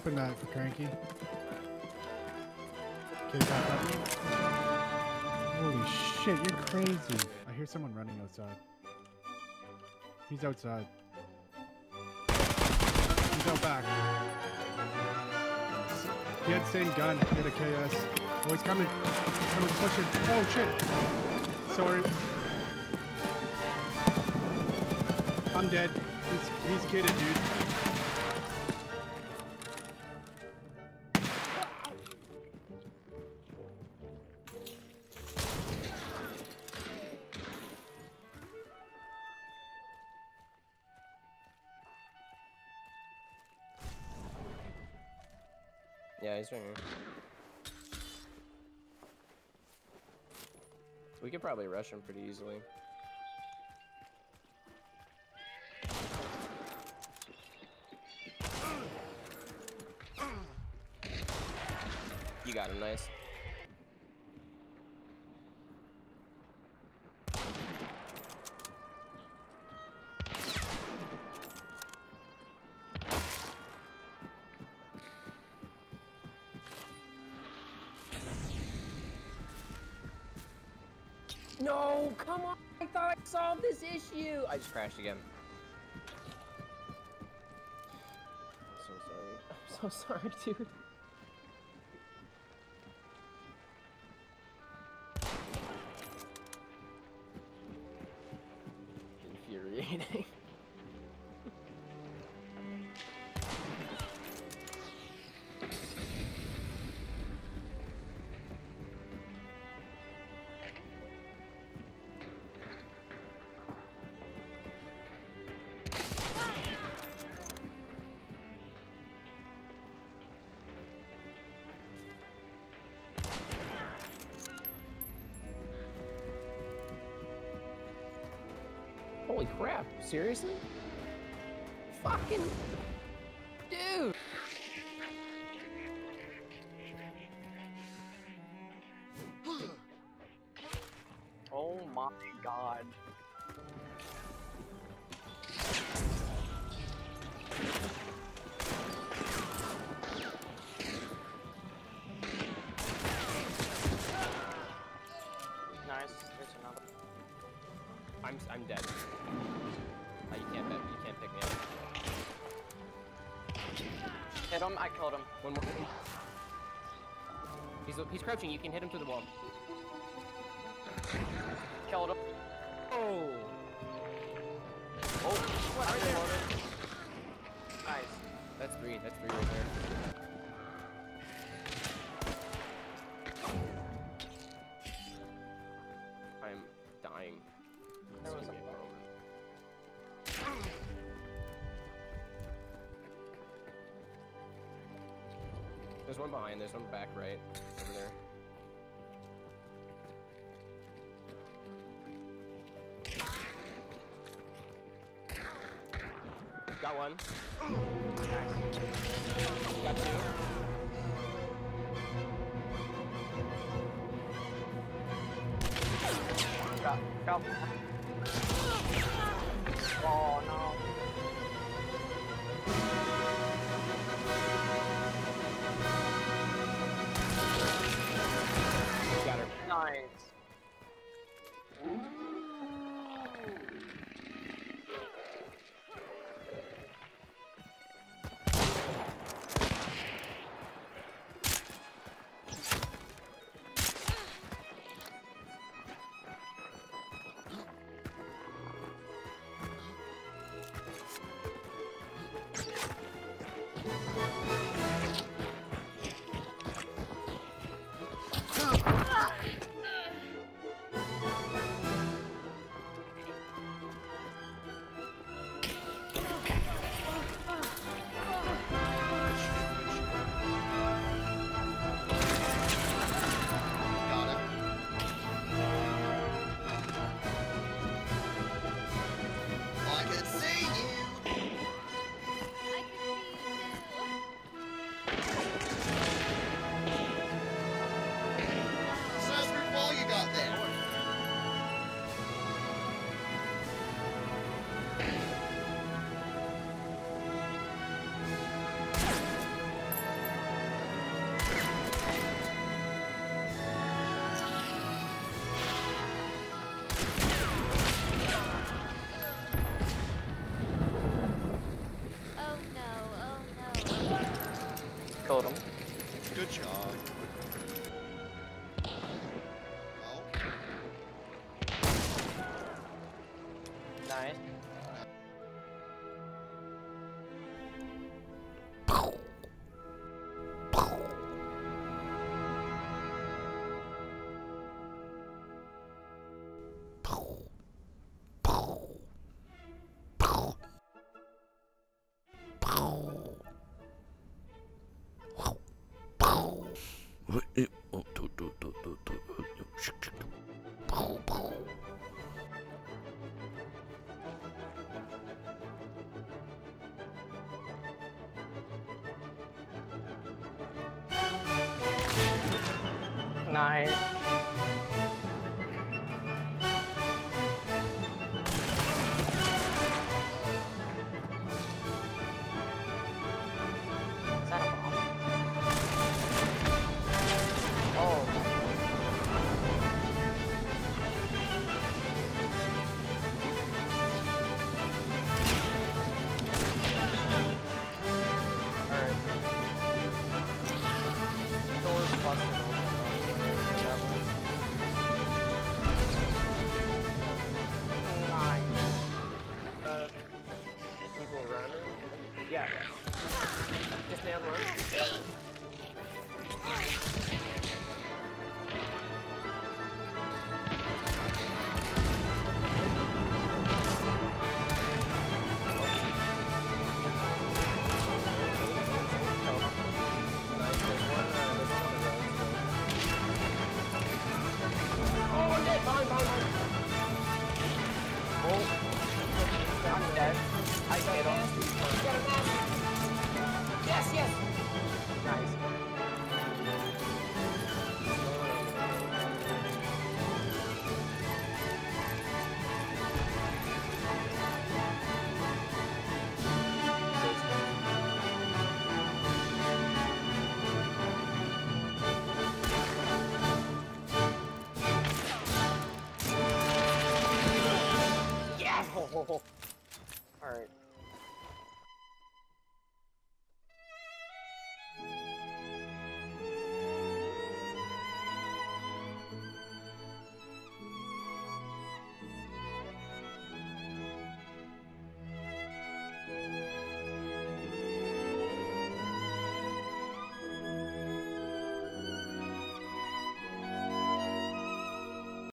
open that for Cranky. Okay, back up. Holy shit, you're crazy. I hear someone running outside. He's outside. He's out back. He had the same gun. He had a KS. Oh, he's coming. He's coming, pushing. Oh, shit. Sorry. I'm dead. He's kidded, dude. Yeah, he's right here. We could probably rush him pretty easily. You got him, nice. No, come on! I thought I solved this issue! I just crashed again. I'm so sorry. I'm so sorry, dude. Infuriating. Holy crap, seriously? Fucking dude! Oh my god. Nice, there's another. I'm dead. Oh, you can't pick me up. Hit him, I killed him. One more. He's crouching, you can hit him through the wall. Killed him. Oh! Oh, what? Right there. Nice. That's three right there. I'm dying. There was a There's one behind, there's one back right, over there. Got one. Got two. Got. Oh no. Got her. Nice. I can see you too. killed him. Good job. Nice. Nice. Is that a bomb? Oh. Alright. Door's busted open. People running? Yeah. Just down one.